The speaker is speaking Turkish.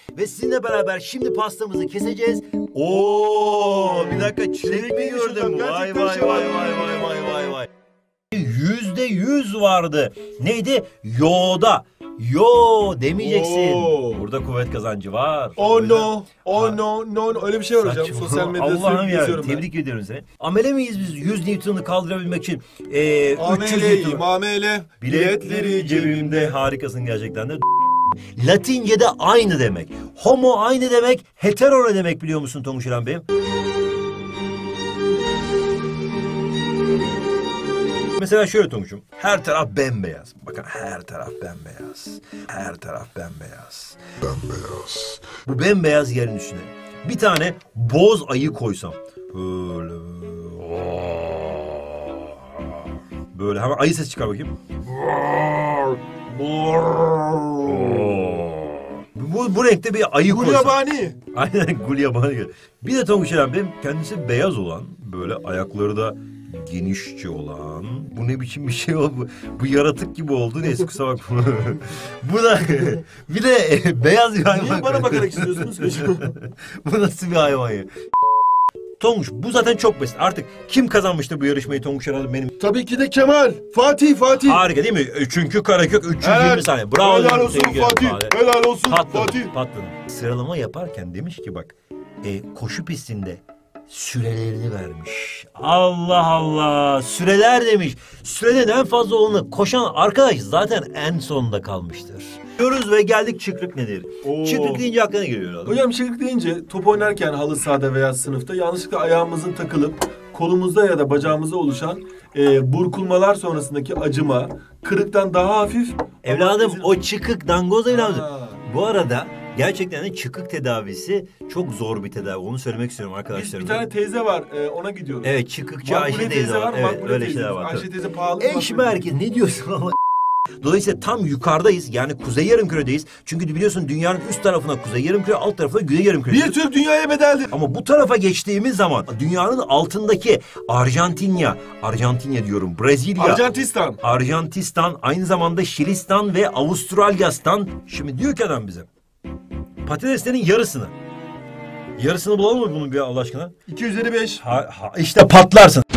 Ve sizinle beraber şimdi pastamızı keseceğiz. Oo, bir dakika, çilek mi gördüm? Vay vay vay vay vay vay vay vay. %100 vardı. Neydi? Yo'da. Yo demeyeceksin. Burada kuvvet kazancı var. Oh no. Oh no. No. Öyle bir şey var hocam. Sosyal medyada Allah'ım ya, yazıyorum ben. tebrik ediyorum seni. Amele miyiz biz 100 Newton'u kaldırabilmek için? 300 Newton. Amele. Biletleri cebimde. Harikasın gerçekten de. Latince'de aynı demek. Homo aynı demek. Hetero ne demek biliyor musun Tonguç İlhan Bey'im? Mesela şöyle Tonguç'um. Her taraf bembeyaz. Bakın her taraf bembeyaz. Her taraf bembeyaz. Bembeyaz. Bu bembeyaz yerin üstüne bir tane boz ayı koysam. Böyle. Böyle hemen ayı sesi çıkar bakayım. Bu renkte bir ayı koysam. Gulyabani. Aynen Gulyabani. Bir de Tonguç İlhan Bey'im kendisi beyaz olan, böyle ayakları da genişçe olan. Bu ne biçim bir şey oldu? Bu yaratık gibi oldu. Neyse kusura bakma. Bu da bir de beyaz bir hayvan. Niye bana bakarak istiyorsunuz? Bu nasıl bir hayvan ya? Tonguç bu zaten çok basit. Artık kim kazanmıştı bu yarışmayı Tonguç herhalde benim? Tabii ki de Kemal. Fatih. Harika değil mi? Çünkü Karakök 320 saniye. Bravo. Helal olsun Fatih. Helal olsun Fatih. Patladım. Sıralama yaparken demiş ki bak koşu pistinde sürelerini vermiş. Allah Allah. Süreler demiş. Süreden en fazla olanı koşan arkadaş zaten en sonda kalmıştır. Diyoruz ve geldik çıkrık nedir? Oo. Çıkrık deyince aklına geliyor adam. Hocam çıkrık deyince top oynarken halı sahada veya sınıfta yanlışlıkla ayağımızın takılıp kolumuzda ya da bacağımızda oluşan burkulmalar sonrasındaki acıma kırıktan daha hafif. Evladım o çıkık dangoz evladım. Ha. Bu arada gerçekten de çıkık tedavisi çok zor bir tedavi. Onu söylemek istiyorum arkadaşlar. Bir tane teyze var ona gidiyoruz. Evet, çıkıkçı Makbule Ayşe teyze var. Evet, Makbule öyle teyze. şeyler var. Ayşe teyze pahalı. Eşme herkes ne diyorsun ama? Dolayısıyla tam yukarıdayız. Yani kuzey yarımküredeyiz. Çünkü biliyorsun dünyanın üst tarafına kuzey yarımküre, alt tarafına güney yarımküre. Bir tür dünyaya bedeldir. Ama bu tarafa geçtiğimiz zaman dünyanın altındaki Arjantinya diyorum, Brezilya, Arjantistan, aynı zamanda Şilistan ve Avustralya'stan. Şimdi diyor ki adam bize patateslerin yarısını bulalım mı bunun bir Allah aşkına? 2 üzeri 5. İşte patlarsın.